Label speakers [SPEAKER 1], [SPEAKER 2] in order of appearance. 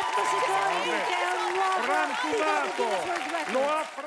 [SPEAKER 1] secondi, che è un nuovo
[SPEAKER 2] rancumato, lo ha